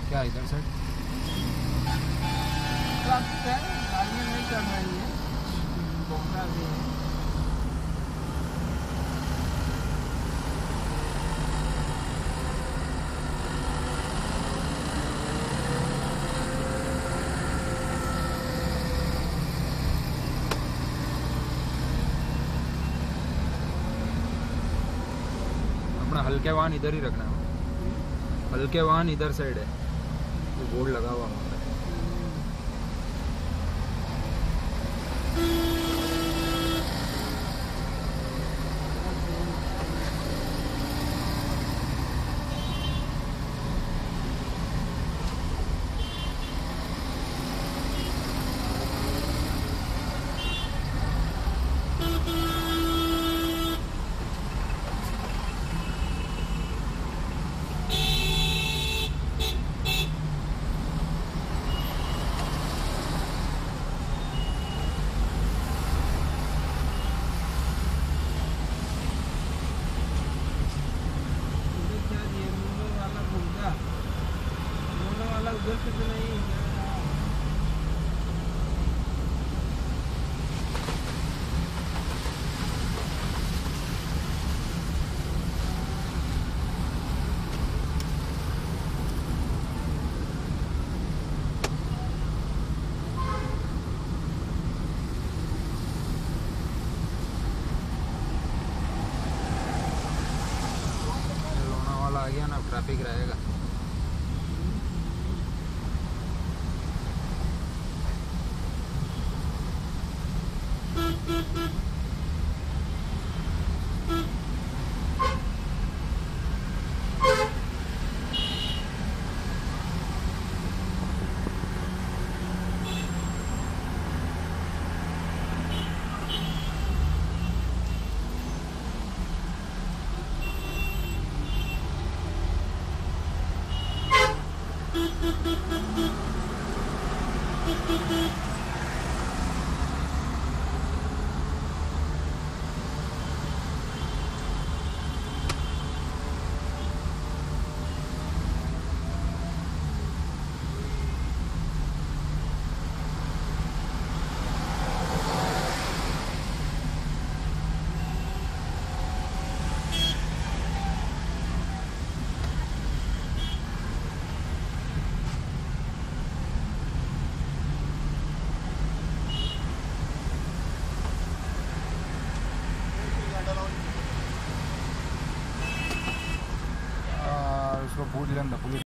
क्या इधर से गाड़ियाँ नहीं चल रही है, बोखरा भी है। अपना हल्के वाहन इधर ही रखना है, हल्के वाहन इधर साइड है, वो बोर्ड लगा हुआ वहाँ पे। उधर से तो नहीं लोनावाला आ गया ना, ट्रैफिक रहेगा। उसको पूछ लेना पुलिस